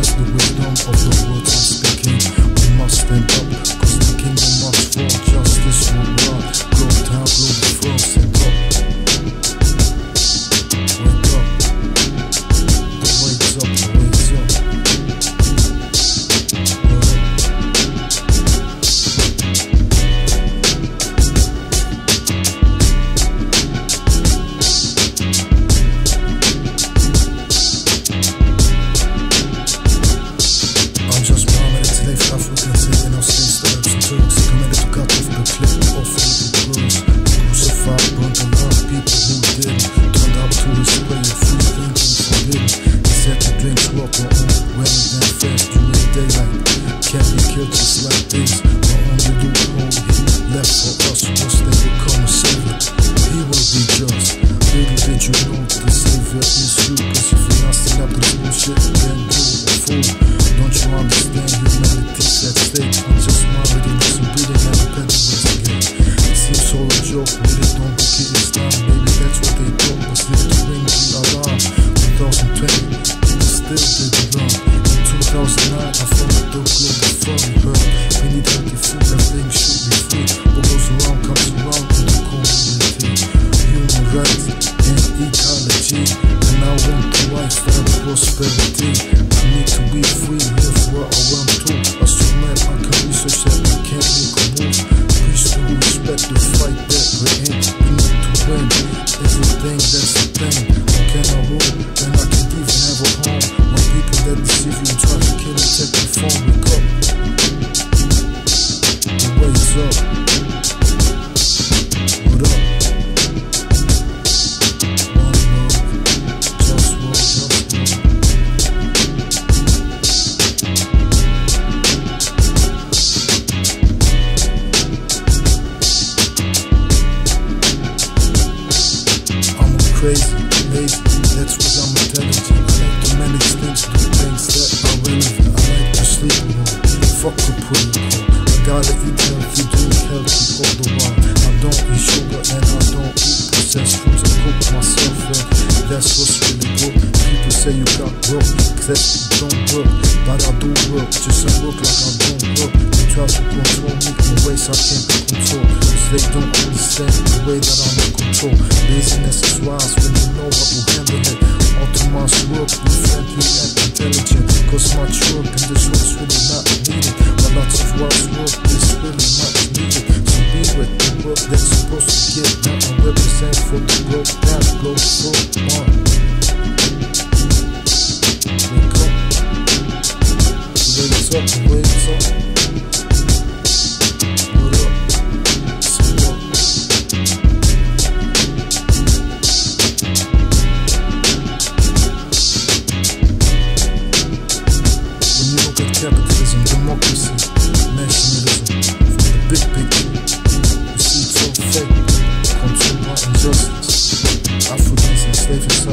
That's the wisdom of the words I'm speaking. We must stand up, cause the kingdom must fall. Justice will run, blow down, blow the throne, stand up. Wake up, the wake's up, the wake's up. Africans living on states, Arabs and Turks, committed to cut off the clip off little girls. Crucified, burnt a lot of people who didn't. Turned out to his way of free thinking forbidden. He said to drink water on rather than fast during daylight. Can't be killed just like this. The only loophole he left for us was they would come and save it. He will be just. Little did you know the savior is you. Cause if you're not standing up to this bullshit, then you're a fool. Don't you understand humanity's at stake? I'm just marveling, some breathing and a petty ways again. It seems all a joke, really don't think it is time. Maybe that's what they thought was live to ring the alarm. 2020, people still didn't learn. In 2009, I found the global furry hurt. We need healthy food, everything should be free. What goes around comes around in the community. Human rights and ecology, and I want the lifestyle of prosperity. I need to be free, live where I want to. A strong man, I can research that I can't make a move. Preach to respect the fight that we're in. We need to win everything, that's the thing. How can I rule when I can't even have a home? When people that deceive you and try to kill and take your phone, wake up. The wake's up. What up? Crazy, lazy, that's what I'm intelligent. I like to manage things, do things that are relevant. I like to sleep alone, fuck a protocol. I gotta eat healthy, drink healthy all the while. I don't eat sugar and I don't eat processed foods. I cook myself and that's what's really good. People say you got broke, that don't work. But I do work, just I work like I don't work. They try to control me in ways I can't control. Cause they don't understand the way that I'm in control. Laziness is wise when you know how to handle it. All too much work, be friendly and intelligent. Cause much work in this world's really not needed. But lots of wise work is really much needed. So be with the work that's supposed to get done and represent for the growth that goes for on. Wake up. Wake up, wake up. What up? So what? When you look at capitalism, democracy, nationalism, from the big picture, you see it's all fake, controlled by injustice. Africans enslaved